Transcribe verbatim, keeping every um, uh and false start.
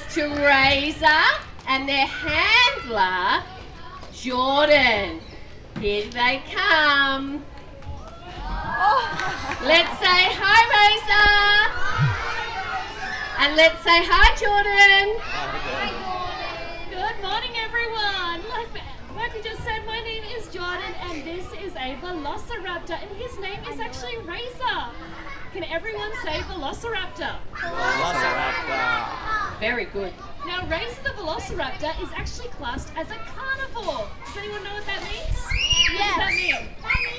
to Razor and their handler, Jordan. Here they come. Let's say hi, Razor. And let's say hi, Jordan. Good morning, everyone. Like, like we just said, my name is Jordan, and this is a velociraptor, and his name is actually Razor. Can everyone say velociraptor? Velociraptor. Very good. Now, Razor the velociraptor is actually classed as a carnivore. Does anyone know what that means? What does that mean? That means